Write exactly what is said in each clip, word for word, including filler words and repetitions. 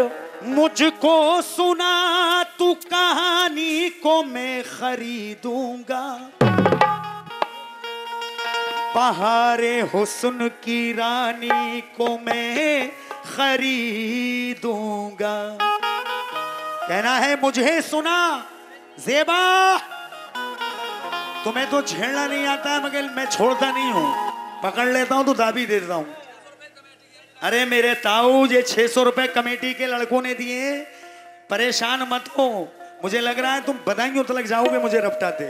करो। मुझको सुना तू कहानी को मैं खरीदूंगा, बहारे हुस्न की रानी को मैं खरीदूंगा। कहना है मुझे सुना ज़ेबा, तुम्हें तो छेड़ना नहीं आता है मगर मैं छोड़ता नहीं हूं, पकड़ लेता हूं तो दाबी दे देता हूं। अरे मेरे ताऊ ये छह सौ रुपए कमेटी के लड़कों ने दिए, परेशान मत हो। मुझे लग रहा है तुम बधाइयों तो लग जाओगे मुझे रपटाते।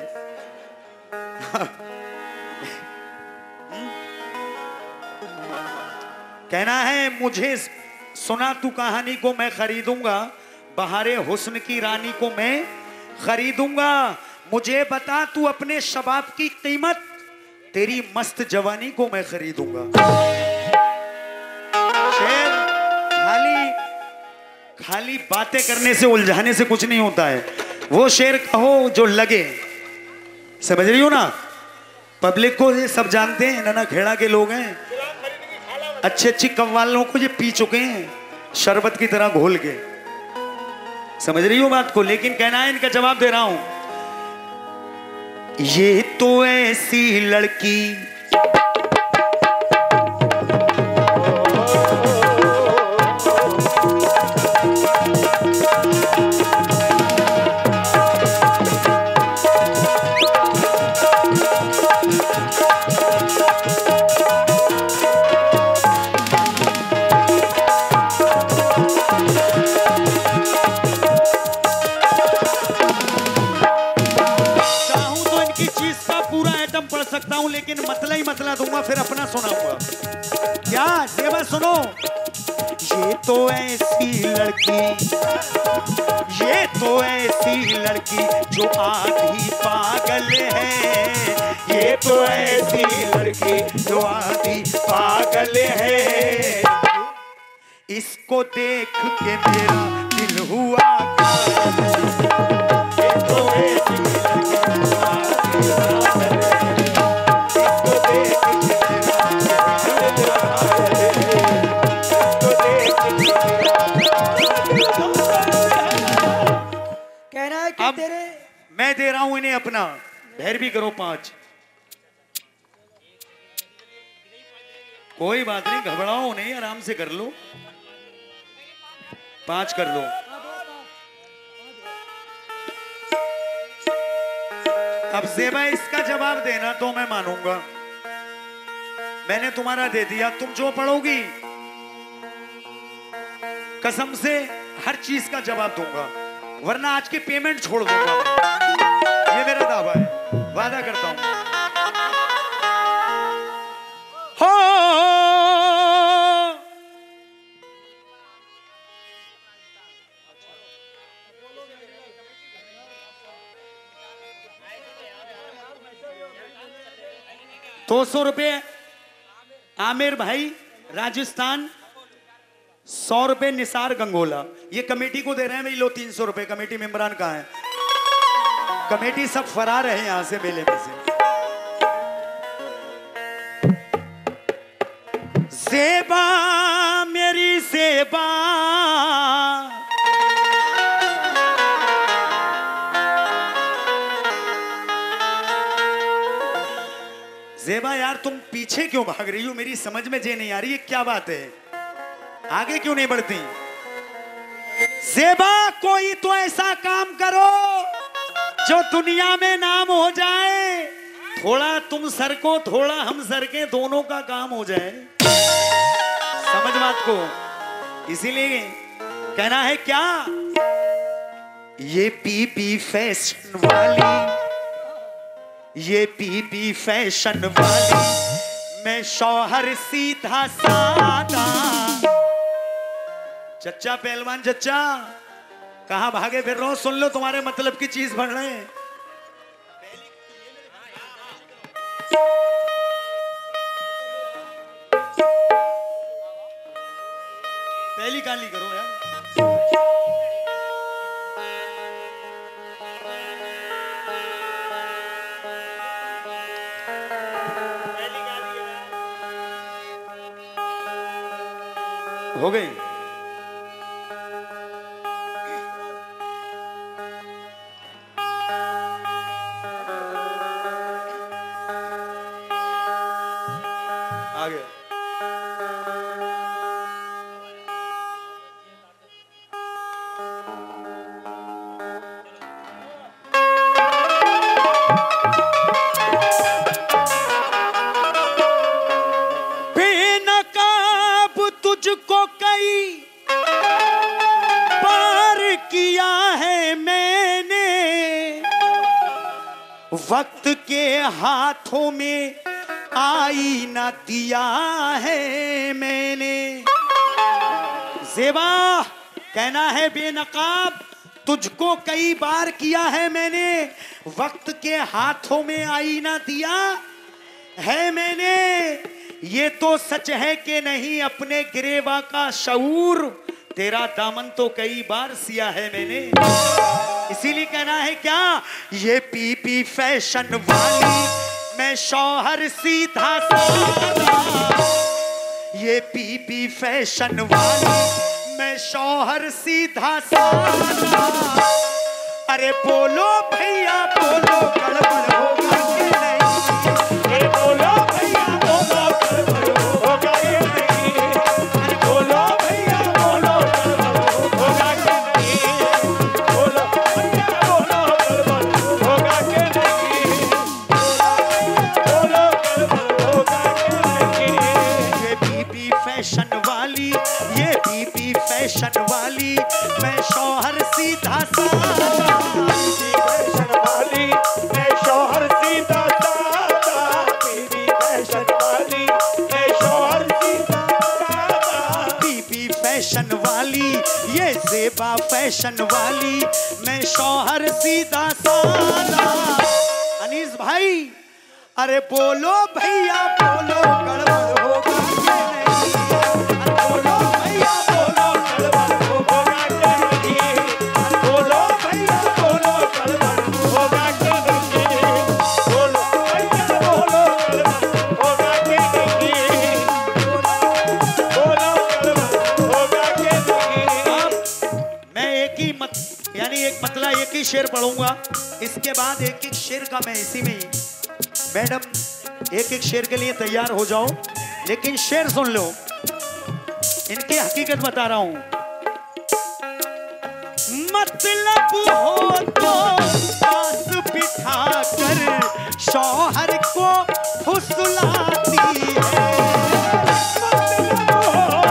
कहना है मुझे सुना तू कहानी को मैं खरीदूंगा, बहारे हुस्न की रानी को मैं खरीदूंगा। मुझे बता तू अपने शबाब की कीमत, तेरी मस्त जवानी को मैं खरीदूंगा। शेर खाली खाली बातें करने से उलझाने से कुछ नहीं होता है, वो शेर कहो जो लगे। समझ रही हो ना? पब्लिक को ये सब जानते हैं, नाना खेड़ा के लोग हैं, अच्छे अच्छी कव्वालों को ये पी चुके हैं शरबत की तरह घोल के। समझ रही हो बात को? लेकिन कहना है इनका जवाब दे रहा हूं। ये तो ऐसी लड़की सकता हूं, लेकिन मतला ही मतला दूंगा, फिर अपना सुनाऊंगा। क्या ज़ेबा सुनो। ये तो ऐसी लड़की, ये तो ऐसी लड़की जो आधी पागल है, ये तो ऐसी लड़की जो आधी पागल है। इसको देख के मेरा दिल हुआ ये तो ऐसी लड़की जो आधी पागल है। अब तेरे मैं दे रहा हूं इन्हें अपना, भैरवी करो पांच। कोई बात नहीं, घबराओ नहीं, आराम से कर लो, पांच कर लो। अब ज़ेबा इसका जवाब देना तो मैं मानूंगा, मैंने तुम्हारा दे दिया, तुम जो पढ़ोगी कसम से हर चीज का जवाब दूंगा, वरना आज की पेमेंट छोड़ दूंगा। ये मेरा दावा है, वादा करता हूं। हो दो सौ रुपये आमिर भाई राजस्थान, सौ रुपए निसार गंगोला, ये कमेटी को दे रहे हैं भाई। लो तीन सौ रुपए। कमेटी मेंबरान कहाँ है? कमेटी सब फरार है यहां से मेले में से। ज़ेबा मेरी ज़ेबा, ज़ेबा यार तुम पीछे क्यों भाग रही हो? मेरी समझ में जे नहीं आ रही है, क्या बात है? आगे क्यों नहीं बढ़ती? ज़ेबा कोई तो ऐसा काम करो जो दुनिया में नाम हो जाए, थोड़ा तुम सर को थोड़ा हम सर के, दोनों का काम हो जाए। समझ बात को? इसीलिए कहना है क्या, ये पीपी फैशन वाली, ये पीपी फैशन वाली, मैं शौहर सीधा सादा। चच्चा पहलवान चच्चा कहां भागे फिर रहे हो? सुन लो, तुम्हारे मतलब की चीज बन रहे हैं। पहली काली करो यार। हो गई। वक्त के हाथों में आईना दिया है मैंने। ज़ेबा कहना है बेनकाब, तुझको कई बार किया है मैंने, वक्त के हाथों में आईना दिया है मैंने। ये तो सच है कि नहीं अपने गिरेवा का शऊर, तेरा दामन तो कई बार सिया है मैंने। इसीलिए कहना है क्या, ये पी पी फैशन वाली मैं शौहर सीधा साधा, ये पी पी फैशन वाली मैं शौहर सीधा साधा। अरे बोलो भैया बोलो गड़बड़ होगा कि नहीं, अरे बोलो भैया बोलो गड़बड़ होगा कि नहीं, अरे बोलो भैया बोलो गड़बड़ होगा कि नहीं, बोलो भैया बोलो गड़बड़ होगा कि नहीं, बोलो गड़बड़ होगा कि नहीं। ये बीबी फैशन वाली, ये बीबी फैशन वाली मैं शौहर सीधा साधा, फैशन वाली मैं शौहर सीधा साधा, बीबी फैशन वाली मैं शौहर सीधा साधा, बीबी फैशन वाली ये ज़ेबा फैशन वाली मैं शौहर सीधा साधा। अनीस भाई अरे बोलो भैया बोलो गड़बड़ होगा कि नहीं, बोलो भैया बोलो गड़बड़ होगा कि नहीं, बोलो भैया बोलो गड़बड़ होगा कि नहीं, बोलो भैया बोलो गड़बड़ होगा कि नहीं, बोलो गड़बड़ होगा कि नहीं। अब मैं एक ही मत यानी एक मतला एक ही शेर पढ़ूंगा, इसके बाद एक एक शेर का मैं इसी में ही, मैडम एक एक शेर के लिए तैयार हो जाओ, लेकिन शेर सुन लो, इनकी हकीकत बता रहा हूं। मतलब हो तो पास बिठा कर शौहर को फुसलाती है, मतलब हो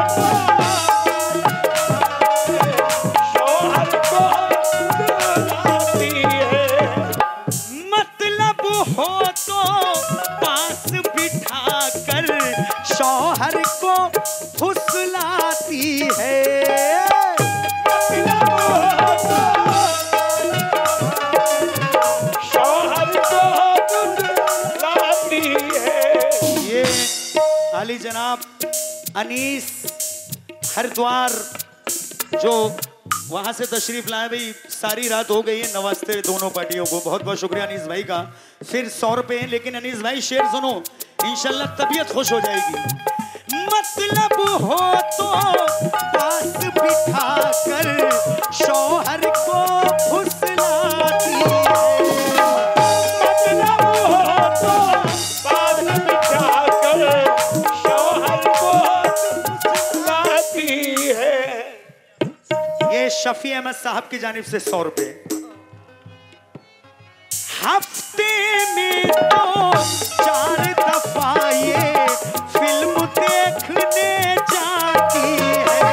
तो शौहर को फुसलाती है, मतलब हो तो पास बिठा कर शौहर को फुसलाती है, शौहर को फुसलाती है। ये आली जनाब अनीस हरिद्वार जो वहां से तशरीफ लाए, भाई सारी रात हो गई है, नमस्ते दोनों पार्टियों को, बहुत बहुत शुक्रिया अनीस भाई का। फिर सौ रुपए हैं, लेकिन अनीस भाई शेर सुनो, इंशाल्लाह तबीयत खुश हो जाएगी। मतलब हो तो पास बिठा कर शौहर को फुसलाती है, मतलब हो तो पास बिठा कर शौहर को फुसलाती है। ये शफी अहमद साहब की जानिब से सौ रुपए। हफ्ते में तो चार दफा ये फिल्म देखने जाती है,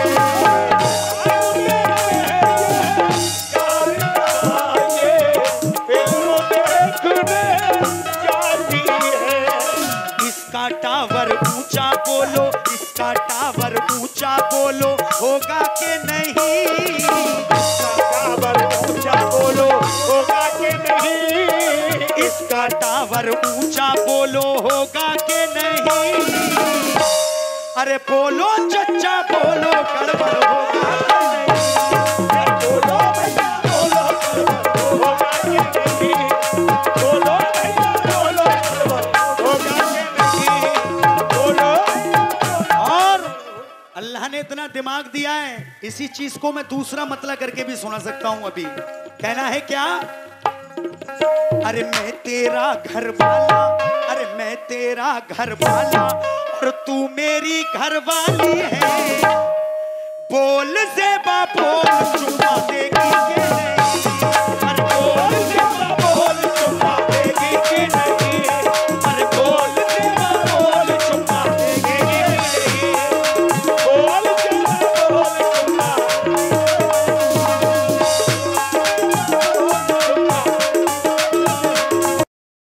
चार दफा ये फिल्म देखने जाती है। इसका टावर ऊंचा बोलो, इसका टावर ऊंचा बोलो होगा कि नहीं, इसका टावर ऊंचा बोलो होगा कि नहीं, इसका टावर ऊंचा बोलो होगा कि नहीं, अरे बोलो चच्चा बोलो गड़बड़ होगा कि नहीं, बोलो भैया बोलो गड़बड़ होगा कि नहीं, बोलो भैया बोलो गड़बड़ होगा कि नहीं, बोलो। और अल्लाह ने इतना दिमाग दिया है, इसी चीज को मैं दूसरा मतलब करके भी सुना सकता हूं। अभी कहना है क्या, अरे मैं तेरा घर वाला, अरे मैं तेरा घर वाला और तू मेरी घर वाली है, बोल ज़ेबा बोल चुमा देगी के नहीं,